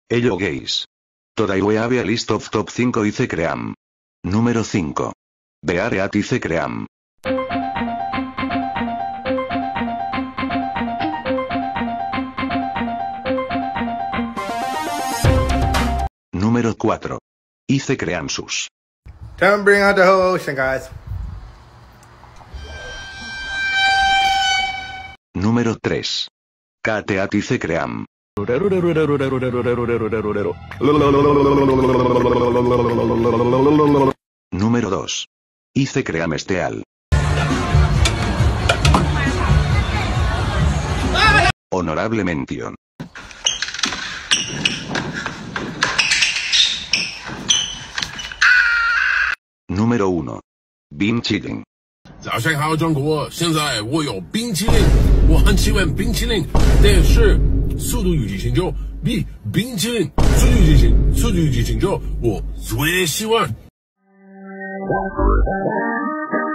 Ello gays. Today we have a list of top 5 Ice Cream. Número 5. Beare at Ice Cream. Número 4. Ice Cream Sus. Time to bring out the whole ocean, guys. Número 3. Kate at Ice Cream. Número 2. Ice Cream Esteal. Honorable mención. Número 1. Bean Chilling. 早上好，中国！现在我有冰淇淋，我很喜欢冰淇淋，但是速度与激情就比冰淇淋速度与激情就我最喜欢。